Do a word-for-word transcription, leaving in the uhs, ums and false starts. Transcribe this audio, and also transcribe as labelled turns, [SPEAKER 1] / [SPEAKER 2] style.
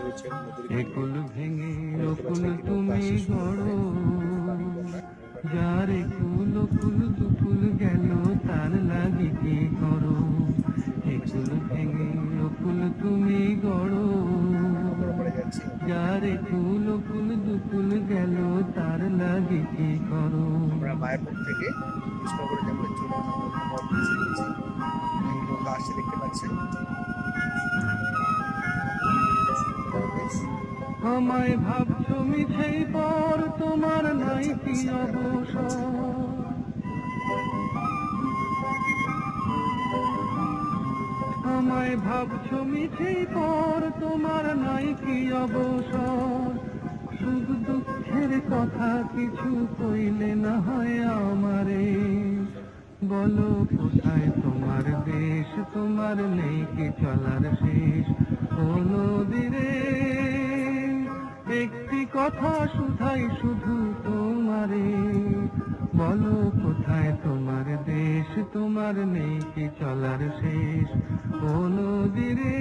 [SPEAKER 1] একুল ভেঙে অকুল তুমি গড়ো, যার একুল অকুল দুকুল গেল তার লাগি কি করো। একুল ভেঙে অকুল তুমি গড়ো, যার একুল অকুল দুকুল গেল তার লাগি কি করো।
[SPEAKER 2] আমরা মায়াপুর থেকে কৃষ্ণগড়ে যাবো, আসছে দেখতে পাচ্ছেন।
[SPEAKER 1] আমায় ভাবছো মিছেই পর তোমার নাই কি অবসর, আমায় ভাবছো মিছেই পর তোমার নাই কি অবসর। সুখ দুঃখের কথা কিছু কইলে না হয় আমারে, বলো কোথায় তোমার দেশ, তোমার নেই কি চলার শেষ। কোনো দিনে একটি কথা শুধাই শুধু তোমারে, বলো কোথায় তোমার দেশ, তোমার নেই কি চলার শেষ। কোনো দিনে